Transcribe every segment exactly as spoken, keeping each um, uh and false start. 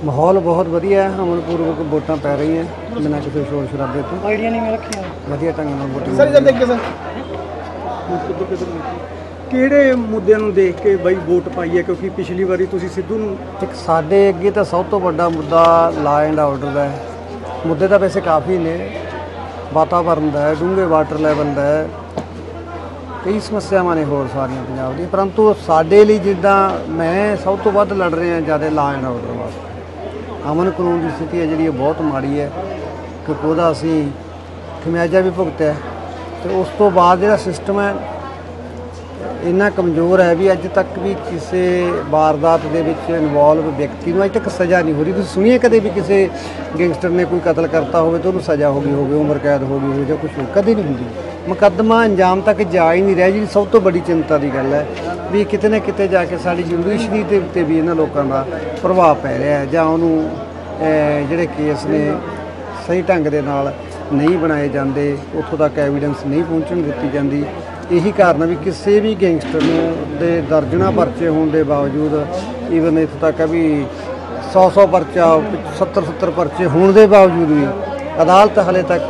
माहौल बहुत वधिया है। अमनपूर्वक वोटां पै रही हैं बिना किसी शोर शराबे तो। आइडिया नहीं मैं रखिया वधिया ढंग नाल वोटिंग सर जब देख के सर ਕਿਹੜੇ ਮੁੱਦਿਆਂ ਨੂੰ ਦੇਖ ਕੇ ਬਈ ਵੋਟ ਪਾਈ ਹੈ ਕਿਉਂਕਿ ਪਿਛਲੀ ਵਾਰੀ ਤੁਸੀਂ ਸਿੱਧੂ ਨੂੰ ਇੱਕ ਸਾਡੇ ਅੱਗੇ ਤਾਂ ਸਭ ਤੋਂ ਵੱਡਾ ਮੁੱਦਾ ਲਾ ਐਂਡ ਆਰਡਰ ਦਾ ਹੈ। ਮੁੱਦੇ ਤਾਂ ਵੈਸੇ ਕਾਫੀ ਨੇ, ਵਾਤਾਵਰਨ ਦਾ ਹੈ, ਡੂੰਘੇ ਵਾਟਰ ਲੈਵਲ ਦਾ ਹੈ, ਕਈ ਸਮੱਸਿਆਵਾਂ ਨੇ ਹੋਰ ਸਾਰੀਆਂ ਪੰਜਾਬ ਦੀਆਂ, ਪਰੰਤੂ ਸਾਡੇ ਲਈ ਜਿੱਦਾਂ ਮੈਂ ਸਭ ਤੋਂ ਵੱਧ ਲੜ ਰਿਹਾ ਜ਼ਿਆਦਾ ਲਾ ਐਂਡ ਆਰਡਰ ਵਾਸਤੇ। ਅਮਨ ਕਾਨੂੰਨ ਦੀ ਸਥਿਤੀ ਹੈ ਜਿਹੜੀ ਉਹ ਬਹੁਤ ਮਾੜੀ ਹੈ ਕਿਉਂਕਿ ਉਹਦਾ ਅਸੀਂ ਖਮਿਆਜਾ ਵੀ ਭੁਗਤਿਆ ਅਤੇ ਉਸ ਤੋਂ ਬਾਅਦ ਜਿਹੜਾ ਸਿਸਟਮ ਹੈ ਇੰਨਾ ਕਮਜ਼ੋਰ ਹੈ ਵੀ ਅੱਜ ਤੱਕ ਵੀ ਕਿਸੇ ਵਾਰਦਾਤ ਦੇ ਵਿੱਚ ਇਨਵੋਲਵ ਵਿਅਕਤੀ ਨੂੰ ਅੱਜ ਤੱਕ ਸਜ਼ਾ ਨਹੀਂ ਹੋ ਰਹੀ। ਤੁਸੀਂ ਸੁਣੀਏ ਕਦੇ ਵੀ ਕਿਸੇ ਗੈਂਗਸਟਰ ਨੇ ਕੋਈ ਕਤਲ ਕਰਤਾ ਹੋਵੇ ਤਾਂ ਉਹਨੂੰ ਸਜ਼ਾ ਹੋ ਗਈ ਹੋਵੇ, ਉਮਰ ਕੈਦ ਹੋ ਗਈ ਹੋਵੇ ਜਾਂ ਕੁਛ ਕਦੇ ਨਹੀਂ ਹੁੰਦੀ। ਮੁਕੱਦਮਾ ਅੰਜਾਮ ਤੱਕ ਜਾ ਹੀ ਨਹੀਂ ਰਿਹਾ। ਜਿਹੜੀ ਸਭ ਤੋਂ ਵੱਡੀ ਚਿੰਤਾ ਦੀ ਗੱਲ ਹੈ ਵੀ ਕਿਤੇ ਨਾ ਕਿਤੇ ਜਾ ਕੇ ਸਾਡੀ ਜੁਡੀਸ਼ਰੀ ਦੇ ਉੱਤੇ ਵੀ ਇਹਨਾਂ ਲੋਕਾਂ ਦਾ ਪ੍ਰਭਾਵ ਪੈ ਰਿਹਾ ਹੈ ਜਾਂ ਉਹਨੂੰ ਜਿਹੜੇ ਕੇਸ ਨੇ ਸਹੀ ਢੰਗ ਦੇ ਨਾਲ ਨਹੀਂ ਬਣਾਏ ਜਾਂਦੇ, ਉੱਥੋਂ ਤੱਕ ਐਵੀਡੈਂਸ ਨਹੀਂ ਪਹੁੰਚਣ ਦਿੱਤੀ ਜਾਂਦੀ। ਇਹੀ ਕਾਰਨ ਵੀ ਕਿਸੇ ਵੀ ਗੈਂਗਸਟਰ ਨੂੰ ਦੇ ਦਰਜਨਾਂ ਪਰਚੇ ਹੋਣ ਦੇ ਬਾਵਜੂਦ, ਈਵਨ ਇੱਥੋਂ ਤੱਕ ਵੀ ਸੌ ਸੌ ਪਰਚਾ ਸੱਤਰ ਸੱਤਰ ਪਰਚੇ ਹੋਣ ਦੇ ਬਾਵਜੂਦ ਵੀ ਅਦਾਲਤ ਹਾਲੇ ਤੱਕ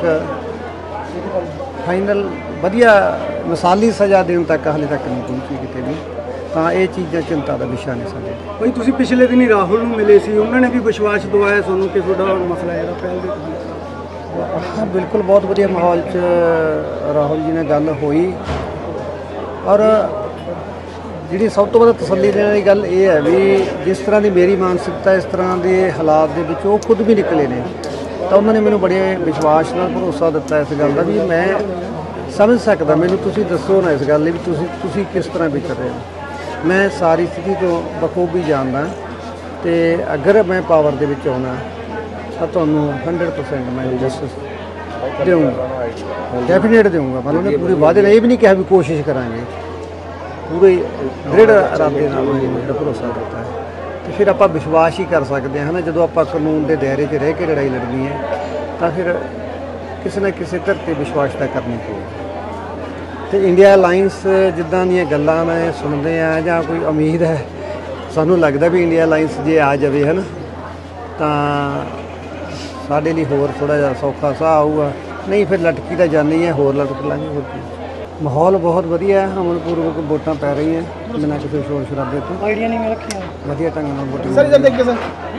ਫਾਈਨਲ ਵਧੀਆ ਮਿਸਾਲੀ ਸਜ਼ਾ ਦੇਣ ਤੱਕ ਹਾਲੇ ਤੱਕ ਨਹੀਂ ਪਹੁੰਚੀ ਕਿਤੇ ਵੀ। ਤਾਂ ਇਹ ਚੀਜ਼ਾਂ ਚਿੰਤਾ ਦਾ ਵਿਸ਼ਾ ਨੇ ਸਾਡੇ। ਬਈ ਤੁਸੀਂ ਪਿਛਲੇ ਦਿਨੀ ਰਾਹੁਲ ਨੂੰ ਮਿਲੇ ਸੀ, ਉਹਨਾਂ ਨੇ ਵੀ ਵਿਸ਼ਵਾਸ ਦਵਾਇਆ ਤੁਹਾਨੂੰ ਕਿ ਤੁਹਾਡਾ ਮਸਲਾ ਜਿਹੜਾ ਪਹਿਲ ਦੇ ਹਾਂ ਬਿਲਕੁਲ ਬਹੁਤ ਵਧੀਆ ਮਾਹੌਲ 'ਚ ਰਾਹੁਲ ਜੀ ਨਾਲ ਗੱਲ ਹੋਈ ਔਰ ਜਿਹੜੀ ਸਭ ਤੋਂ ਵੱਧ ਤਸੱਲੀ ਦੇਣ ਵਾਲੀ ਗੱਲ ਇਹ ਹੈ ਵੀ ਜਿਸ ਤਰ੍ਹਾਂ ਦੀ ਮੇਰੀ ਮਾਨਸਿਕਤਾ ਇਸ ਤਰ੍ਹਾਂ ਦੇ ਹਾਲਾਤ ਦੇ ਵਿੱਚ ਉਹ ਖੁਦ ਵੀ ਨਿਕਲੇ ਨੇ ਤਾਂ ਉਹਨਾਂ ਨੇ ਮੈਨੂੰ ਬੜੇ ਵਿਸ਼ਵਾਸ ਨਾਲ ਭਰੋਸਾ ਦਿੱਤਾ ਇਸ ਗੱਲ ਦਾ ਵੀ ਮੈਂ ਸਮਝ ਸਕਦਾ। ਮੈਨੂੰ ਤੁਸੀਂ ਦੱਸੋ ਨਾ ਇਸ ਗੱਲ ਲਈ ਵੀ ਤੁਸੀਂ ਤੁਸੀਂ ਕਿਸ ਤਰ੍ਹਾਂ ਵਿਚਰ ਰਹੇ ਹੋ। ਮੈਂ ਸਾਰੀ ਸਥਿਤੀ ਤੋਂ ਬਖੂਬੀ ਜਾਣਦਾ ਅਤੇ ਅਗਰ ਮੈਂ ਪਾਵਰ ਦੇ ਵਿੱਚ ਆਉਣਾ ਤਾਂ ਤੁਹਾਨੂੰ ਹੰਡਰਡ ਪਰਸੈਂਟ ਮੈਂ ਜਸਟਿਸ ਦੇਊਂਗਾ, ਡੈਫੀਨੇਟ ਦੇਊਂਗਾ। ਮਤਲਬ ਉਹਨੇ ਪੂਰੇ ਵਾਅਦੇ ਨਾਲ ਇਹ ਵੀ ਨਹੀਂ ਕਿਹਾ ਵੀ ਕੋਸ਼ਿਸ਼ ਕਰਾਂਗੇ, ਪੂਰੇ ਦ੍ਰਿੜ ਇਰਾਦੇ ਨਾਲ ਉਹਨੇ ਭਰੋਸਾ ਦਿੱਤਾ ਹੈ। ਅਤੇ ਫਿਰ ਆਪਾਂ ਵਿਸ਼ਵਾਸ ਹੀ ਕਰ ਸਕਦੇ ਹਾਂ ਨਾ, ਜਦੋਂ ਆਪਾਂ ਕਾਨੂੰਨ ਦੇ ਦਾਇਰੇ 'ਚ ਰਹਿ ਕੇ ਲੜਾਈ ਲੜਨੀ ਹੈ ਤਾਂ ਫਿਰ ਕਿਸੇ ਨਾ ਕਿਸੇ ਧਰਤੀ ਵਿਸ਼ਵਾਸ ਤਾਂ ਕਰਨੀ ਪਊਗੀ। ਅਤੇ ਇੰਡੀਆ ਅਲਾਇੰਸ ਜਿੱਦਾਂ ਦੀਆਂ ਗੱਲਾਂ ਮੈਂ ਸੁਣਦੇ ਹਾਂ ਜਾਂ ਕੋਈ ਉਮੀਦ ਹੈ, ਸਾਨੂੰ ਲੱਗਦਾ ਵੀ ਇੰਡੀਆ ਅਲਾਇੰਸ ਜੇ ਆ ਜਾਵੇ ਹੈ ਨਾ ਤਾਂ ਸਾਡੇ ਲਈ ਹੋਰ ਥੋੜ੍ਹਾ ਜਿਹਾ ਸੌਖਾ ਸਾਹ ਆਊਗਾ। ਨਹੀਂ ਫਿਰ ਲਟਕੀ ਤਾਂ ਜਾਂਦੀ ਹੈ, ਹੋਰ ਲਟਕ ਲਾਂਗੇ ਹੋਰ ਕੀ। ਮਾਹੌਲ ਬਹੁਤ ਵਧੀਆ ਹੈ। ਅਮਨਪੂਰਵਕ ਵੋਟਾਂ ਪੈ ਰਹੀਆਂ ਬਿਨਾਂ ਕਿਸੇ ਸ਼ੋਰ ਸ਼ਰਾਬੇ ਤੋਂ। आइडिया नहीं मैं रखिया ਵਧੀਆ ਢੰਗ ਨਾਲ ਵੋਟਿੰਗ। ਸਰ ਜਦ ਦੇਖ ਕੇ ਸਰ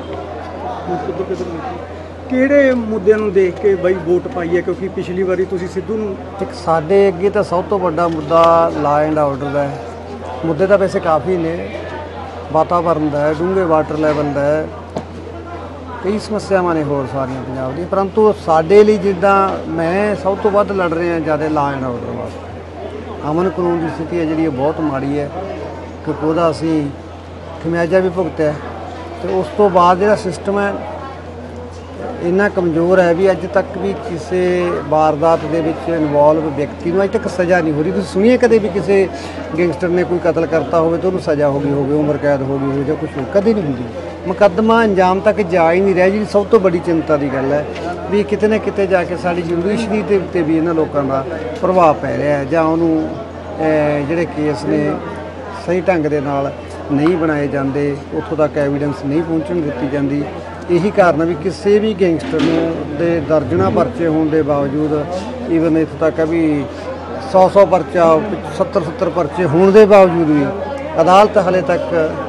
ਕਿਹੜੇ ਮੁੱਦਿਆਂ ਨੂੰ ਦੇਖ ਕੇ ਬਈ ਵੋਟ ਪਾਈ ਹੈ ਕਿਉਂਕਿ ਪਿਛਲੀ ਵਾਰੀ ਤੁਸੀਂ ਸਿੱਧੂ ਨੂੰ ਇੱਕ ਸਾਡੇ ਅੱਗੇ ਤਾਂ ਸਭ ਤੋਂ ਵੱਡਾ ਮੁੱਦਾ ਲਾ ਐਂਡ ਆਰਡਰ ਦਾ ਹੈ। ਮੁੱਦੇ ਤਾਂ ਵੈਸੇ ਕਾਫੀ ਨੇ, ਵਾਤਾਵਰਨ ਦਾ ਹੈ, ਡੂੰਘੇ ਵਾਟਰ ਲੈਵਲ ਦਾ ਹੈ, ਕਈ ਸਮੱਸਿਆਵਾਂ ਨੇ ਹੋਰ ਸਾਰੀਆਂ ਪੰਜਾਬ ਦੀਆਂ, ਪਰੰਤੂ ਸਾਡੇ ਲਈ ਜਿੱਦਾਂ ਮੈਂ ਸਭ ਤੋਂ ਵੱਧ ਲੜ ਰਿਹਾ ਜ਼ਿਆਦਾ ਲਾ ਐਂਡ ਆਰਡਰ ਵਾਸਤੇ। ਅਮਨ ਕਾਨੂੰਨ ਦੀ ਸਥਿਤੀ ਹੈ ਜਿਹੜੀ ਉਹ ਬਹੁਤ ਮਾੜੀ ਹੈ ਕਿਉਂਕਿ ਉਹਦਾ ਅਸੀਂ ਖਮਿਆਜਾ ਵੀ ਭੁਗਤਿਆ ਅਤੇ ਉਸ ਤੋਂ ਬਾਅਦ ਜਿਹੜਾ ਸਿਸਟਮ ਹੈ ਇੰਨਾ ਕਮਜ਼ੋਰ ਹੈ ਵੀ ਅੱਜ ਤੱਕ ਵੀ ਕਿਸੇ ਵਾਰਦਾਤ ਦੇ ਵਿੱਚ ਇਨਵੋਲਵ ਵਿਅਕਤੀ ਨੂੰ ਅੱਜ ਤੱਕ ਸਜ਼ਾ ਨਹੀਂ ਹੋ ਰਹੀ। ਤੁਸੀਂ ਸੁਣੀਏ ਕਦੇ ਵੀ ਕਿਸੇ ਗੈਂਗਸਟਰ ਨੇ ਕੋਈ ਕਤਲ ਕਰਤਾ ਹੋਵੇ ਤਾਂ ਉਹਨੂੰ ਸਜ਼ਾ ਹੋ ਗਈ ਹੋਵੇ, ਉਮਰ ਕੈਦ ਹੋ ਗਈ ਹੋਵੇ ਜਾਂ ਕੁਛ ਕਦੇ ਨਹੀਂ ਹੁੰਦੀ। ਮੁਕੱਦਮਾ ਅੰਜਾਮ ਤੱਕ ਜਾ ਹੀ ਨਹੀਂ ਰਿਹਾ। ਜਿਹੜੀ ਸਭ ਤੋਂ ਵੱਡੀ ਚਿੰਤਾ ਦੀ ਗੱਲ ਹੈ ਵੀ ਕਿਤੇ ਨਾ ਕਿਤੇ ਜਾ ਕੇ ਸਾਡੀ ਜੁਡੀਸ਼ਰੀ ਦੇ ਉੱਤੇ ਵੀ ਇਹਨਾਂ ਲੋਕਾਂ ਦਾ ਪ੍ਰਭਾਵ ਪੈ ਰਿਹਾ ਹੈ ਜਾਂ ਉਹਨੂੰ ਜਿਹੜੇ ਕੇਸ ਨੇ ਸਹੀ ਢੰਗ ਦੇ ਨਾਲ ਨਹੀਂ ਬਣਾਏ ਜਾਂਦੇ, ਉੱਥੋਂ ਤੱਕ ਐਵੀਡੈਂਸ ਨਹੀਂ ਪਹੁੰਚਣ ਦਿੱਤੀ ਜਾਂਦੀ। ਇਹੀ ਕਾਰਨ ਵੀ ਕਿਸੇ ਵੀ ਗੈਂਗਸਟਰ ਨੂੰ ਦੇ ਦਰਜਨਾਂ ਪਰਚੇ ਹੋਣ ਦੇ ਬਾਵਜੂਦ, ਈਵਨ ਇੱਥੋਂ ਤੱਕ ਵੀ ਸੌ ਸੌ ਪਰਚਾ ਸੱਤਰ ਸੱਤਰ ਪਰਚੇ ਹੋਣ ਦੇ ਬਾਵਜੂਦ ਵੀ ਅਦਾਲਤ ਹਾਲੇ ਤੱਕ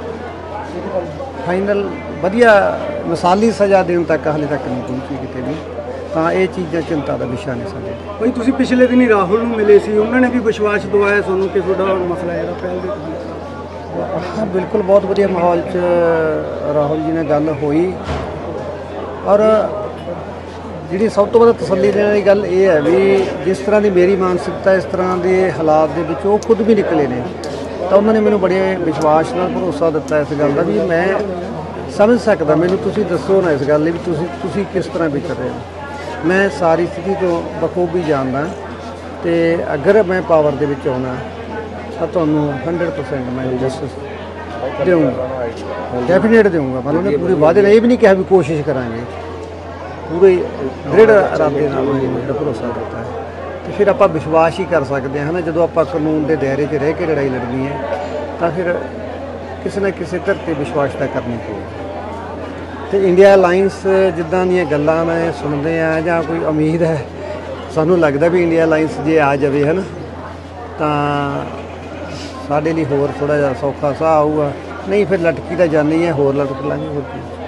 ਫਾਈਨਲ ਵਧੀਆ ਮਿਸਾਲੀ ਸਜ਼ਾ ਦੇਣ ਤੱਕ ਹਾਲੇ ਤੱਕ ਨਹੀਂ ਪਹੁੰਚੀ ਕਿਤੇ ਵੀ। ਤਾਂ ਇਹ ਚੀਜ਼ਾਂ ਚਿੰਤਾ ਦਾ ਵਿਸ਼ਾ ਨੇ ਸਾਡੇ। ਬਈ ਤੁਸੀਂ ਪਿਛਲੇ ਦਿਨੀ ਰਾਹੁਲ ਨੂੰ ਮਿਲੇ ਸੀ, ਉਹਨਾਂ ਨੇ ਵੀ ਵਿਸ਼ਵਾਸ ਦਵਾਇਆ ਤੁਹਾਨੂੰ ਕਿ ਤੁਹਾਡਾ ਮਸਲਾ ਜਿਹੜਾ ਪਹਿਲ ਦੇ ਹਾਂ ਬਿਲਕੁਲ ਬਹੁਤ ਵਧੀਆ ਮਾਹੌਲ 'ਚ ਰਾਹੁਲ ਜੀ ਨਾਲ ਗੱਲ ਹੋਈ ਔਰ ਜਿਹੜੀ ਸਭ ਤੋਂ ਵੱਧ ਤਸੱਲੀ ਦੇਣ ਵਾਲੀ ਗੱਲ ਇਹ ਹੈ ਵੀ ਜਿਸ ਤਰ੍ਹਾਂ ਦੀ ਮੇਰੀ ਮਾਨਸਿਕਤਾ ਇਸ ਤਰ੍ਹਾਂ ਦੇ ਹਾਲਾਤ ਦੇ ਵਿੱਚ ਉਹ ਖੁਦ ਵੀ ਨਿਕਲੇ ਨੇ ਤਾਂ ਉਹਨਾਂ ਨੇ ਮੈਨੂੰ ਬੜੇ ਵਿਸ਼ਵਾਸ ਨਾਲ ਭਰੋਸਾ ਦਿੱਤਾ ਇਸ ਗੱਲ ਦਾ ਵੀ ਮੈਂ ਸਮਝ ਸਕਦਾ। ਮੈਨੂੰ ਤੁਸੀਂ ਦੱਸੋ ਨਾ ਇਸ ਗੱਲ ਲਈ ਵੀ ਤੁਸੀਂ ਤੁਸੀਂ ਕਿਸ ਤਰ੍ਹਾਂ ਵਿਚਰ ਰਹੇ ਹੋ। ਮੈਂ ਸਾਰੀ ਸਥਿਤੀ ਤੋਂ ਬਖੂਬੀ ਜਾਣਦਾ ਅਤੇ ਅਗਰ ਮੈਂ ਪਾਵਰ ਦੇ ਵਿੱਚ ਆਉਣਾ ਤਾਂ ਤੁਹਾਨੂੰ ਹੰਡਰਡ ਪਰਸੈਂਟ ਮੈਂ ਜਸਟਿਸ ਦੇਊਂਗਾ, ਡੈਫੀਨੇਟ ਦੇਊਂਗਾ। ਮਤਲਬ ਉਹਨੇ ਪੂਰੇ ਵਾਅਦੇ ਨਾਲ ਇਹ ਵੀ ਨਹੀਂ ਕਿਹਾ ਵੀ ਕੋਸ਼ਿਸ਼ ਕਰਾਂਗੇ, ਪੂਰੇ ਦ੍ਰਿੜ ਇਰਾਦੇ ਨਾਲ ਉਹਨੇ ਭਰੋਸਾ ਦਿੱਤਾ ਹੈ। ਅਤੇ ਫਿਰ ਆਪਾਂ ਵਿਸ਼ਵਾਸ ਹੀ ਕਰ ਸਕਦੇ ਹਾਂ ਨਾ, ਜਦੋਂ ਆਪਾਂ ਕਾਨੂੰਨ ਦੇ ਦਾਇਰੇ 'ਚ ਰਹਿ ਕੇ ਲੜਾਈ ਲੜਨੀ ਹੈ ਤਾਂ ਫਿਰ ਕਿਸੇ ਨਾ ਕਿਸੇ ਧਰਤੀ ਵਿਸ਼ਵਾਸ ਤਾਂ ਕਰਨੀ ਪਊਗੀ। ਤੇ ਇੰਡੀਆ ਅਲਾਈਅੰਸ ਜਿੱਦਾਂ ਦੀਆਂ ਗੱਲਾਂ ਨੇ ਸੁਣਦੇ ਆ ਜਾਂ ਕੋਈ ਉਮੀਦ ਹੈ, ਸਾਨੂੰ ਲੱਗਦਾ ਵੀ ਇੰਡੀਆ ਅਲਾਈਅੰਸ ਜੇ ਆ ਜਾਵੇ ਹੈ ਨਾ ਤਾਂ ਸਾਡੇ ਲਈ ਹੋਰ ਥੋੜ੍ਹਾ ਜਿਹਾ ਸੌਖਾ ਸਾਹ ਆਊਗਾ, ਨਹੀਂ ਫਿਰ ਲਟਕੀ ਤਾਂ ਜਾਣੀ ਹੈ, ਹੋਰ ਲਟਕ ਲਾਂਗੇ ਹੋਰ ਕੀ।